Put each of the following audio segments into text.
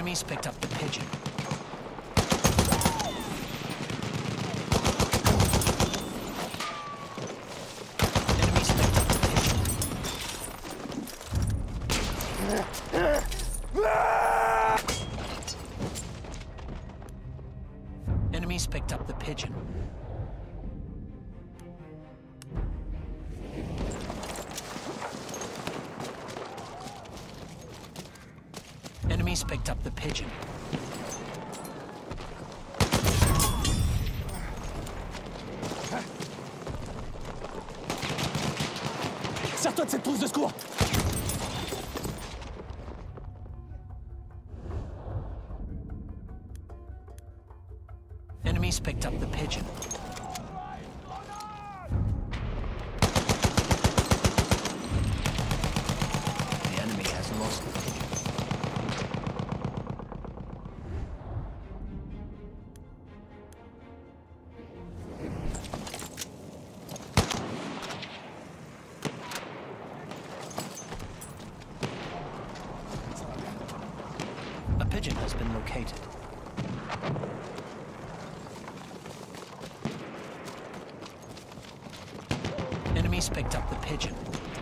Enemies picked up the pigeon. Enemies picked up the pigeon. Enemies picked up the pigeon. Enemies picked up the pigeon. Sers-toi de cette trousse de secours! Enemies picked up the pigeon. The enemy has lost the pigeon. A pigeon has been located. Enemies picked up the pigeon.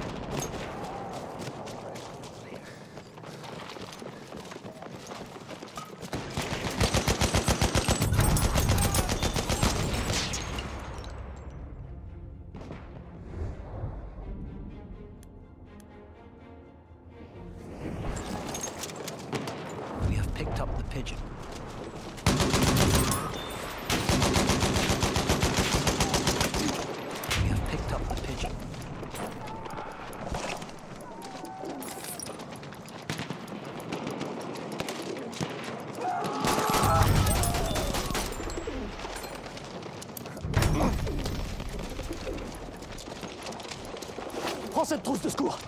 We have picked up the pigeon. We have picked up the pigeon. Prends cette trousse de secours!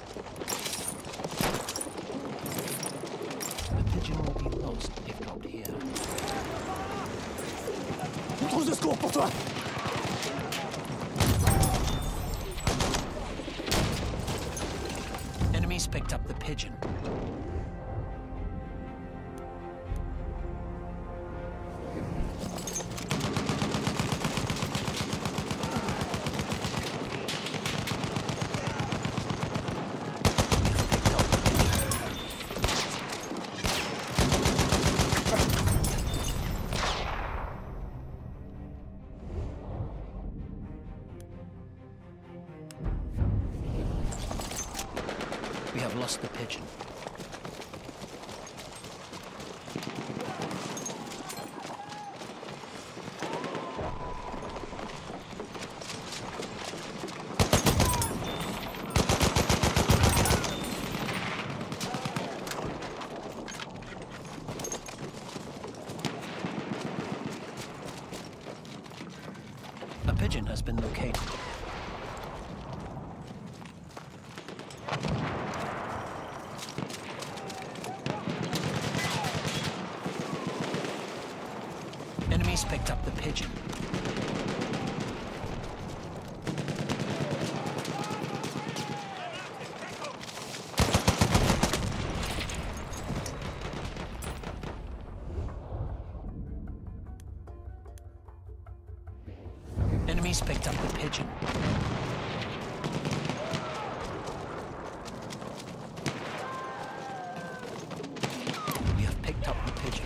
The pigeon will be lost if dropped here. Une trousse de secours pour toi! Enemies picked up the pigeon. We have lost the pigeon. A pigeon has been located. Enemies picked up the pigeon. Enemies picked up the pigeon. We have picked up the pigeon.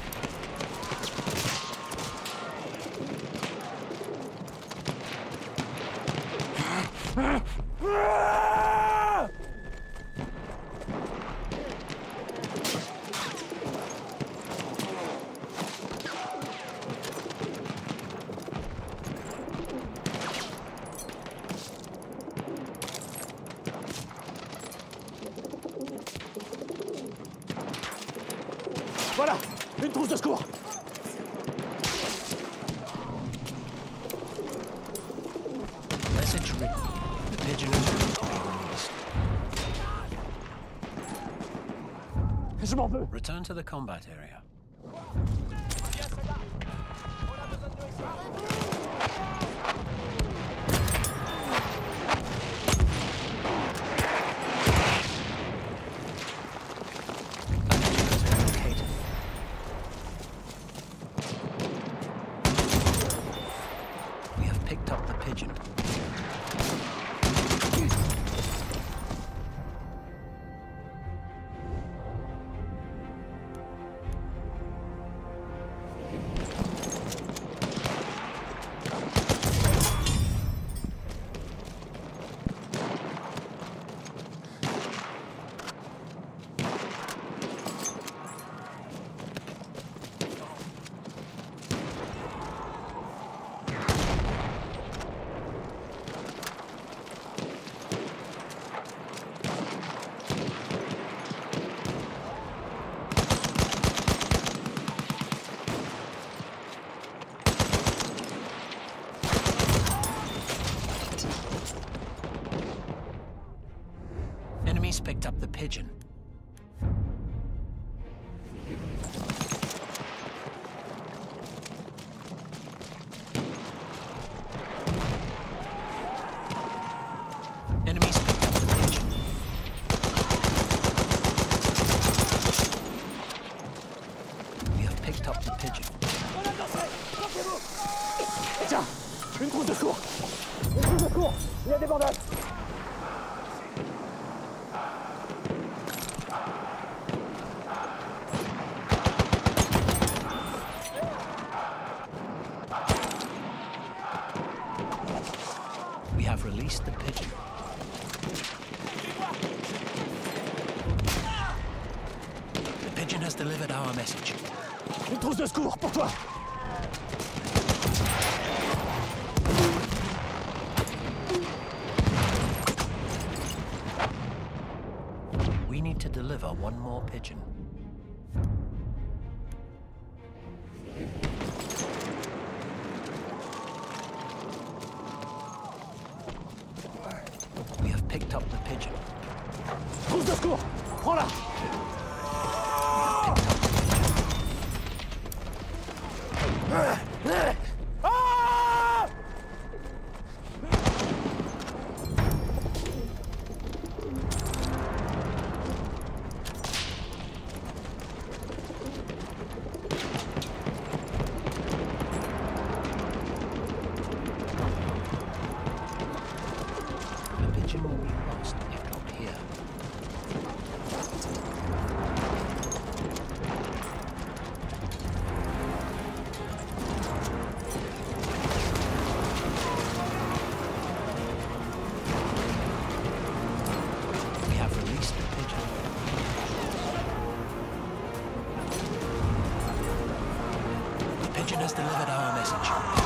Voilà! Une trousse de secours! Message written. The pigeon is ready to be released. Je m'en veux! Return to the combat area. A pigeon has been located. Enemies picked up the pigeon. Enemies picked up the pigeon. We have picked up the pigeon. Tiens, une trousse de secours. Une trousse de secours. Il y a des bandages. We have released the pigeon. The pigeon has delivered our message. Une trousse de secours pour toi. We need to deliver one more pigeon. We have picked up the pigeon. Trousse de secours. Prends-la. Ah! The pigeon will be lost if dropped here. We have released the pigeon. The pigeon has delivered our message.